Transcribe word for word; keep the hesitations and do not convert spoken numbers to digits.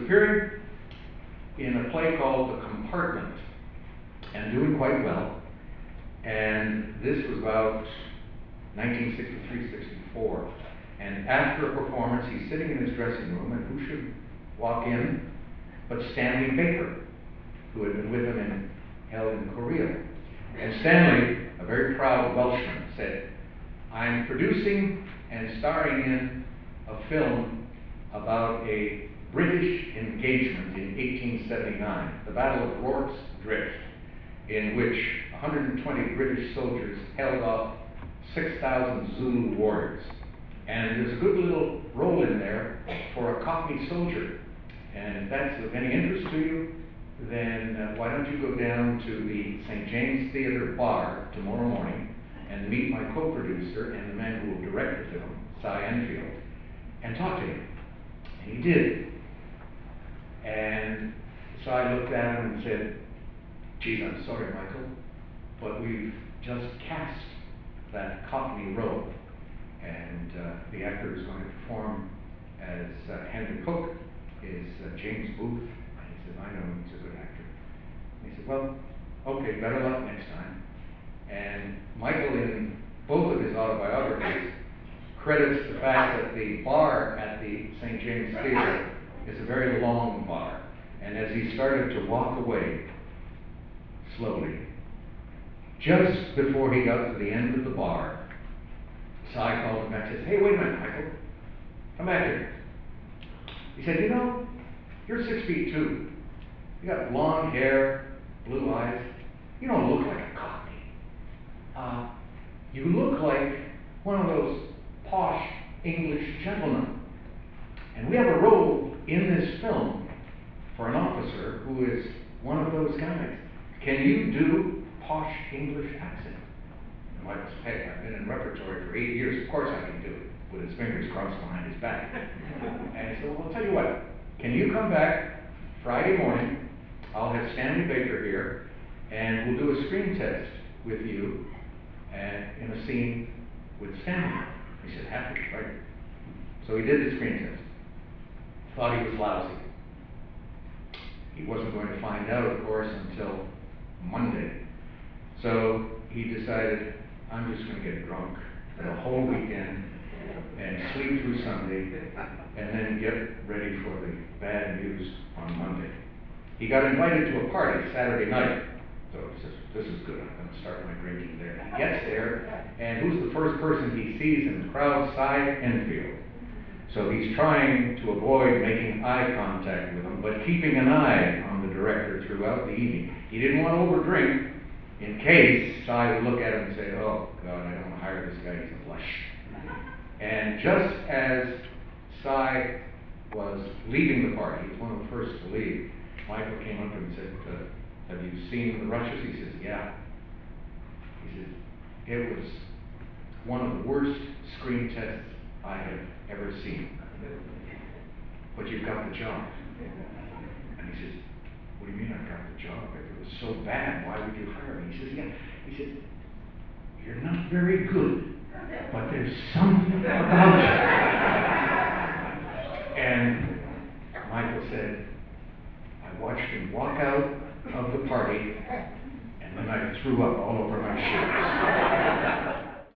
appearing in a play called The Compartment and doing quite well. And this was about nineteen sixty-three sixty-four. And after a performance, he's sitting in his dressing room, and who should walk in but Stanley Baker, who had been with him in held in Korea. And Stanley, a very proud Welshman, said, "I'm producing and starring in a film about a British engagement in eighteen seventy-nine, the Battle of Rorke's Drift, in which one hundred twenty British soldiers held off six thousand Zulu warriors. And there's a good little role in there for a Cockney soldier. And if that's of any interest to you, then uh, why don't you go down to the Saint James Theatre bar tomorrow morning and meet my co-producer and the man who will direct the film, Cy Enfield, and talk to him." And he did. And so I looked at him and said, "Geez, I'm sorry, Michael, but we've just cast that Cockney role, and uh, the actor who's going to perform as uh, Henry Cook is uh, James Booth." And he said, "I know him, he's a good actor." And he said, "Well, okay, better luck next time." And Michael, in both of his autobiographies, credits the fact that the bar at the Saint James Theatre is a very long bar. And as he started to walk away, slowly, just before he got to the end of the bar, Cy called him back and says, "Hey, wait a minute, Michael, come back here." He said, "You know, you're six feet two. You got blonde hair, blue eyes. You don't look like a Cockney. Uh, you look like one of those posh English gentlemen. And we have a role in this film for an officer who is one of those guys. Can you do posh English accent?" And Michael said, "Hey, I've been in repertory for eight years. Of course I can do it," with his fingers crossed behind his back. And he said, "Well, I'll tell you what. Can you come back Friday morning? I'll have Stanley Baker here, and we'll do a screen test with you and in a scene with Stanley." He said, "Happy, right?" So he did the screen test. Thought he was lousy. He wasn't going to find out, of course, until Monday. So he decided, "I'm just going to get drunk for the whole weekend and sleep through Sunday and then get ready for the bad news on Monday." He got invited to a party Saturday night. So he says, "This is good, I'm going to start my drinking there." He gets there, and who's the first person he sees in the crowd? Cy Enfield. So he's trying to avoid making eye contact with him, but keeping an eye on the director throughout the evening. He didn't want to overdrink in case Cy would look at him and say, "Oh, God, I don't want to hire this guy, he's a flush." And just as Cy was leaving the party, he was one of the first to leave, Michael came up and said, uh, "Have you seen The Rushes?" He says, "Yeah." He says, "It was one of the worst screen tests I have ever seen. But you've got the job." And he says, "What do you mean I've got the job? If it was so bad, why would you hire me?" He says, "Yeah." He said, "You're not very good, but there's something about you." And Michael said, "I watched him walk out of the party, and then I threw up all over my shoes."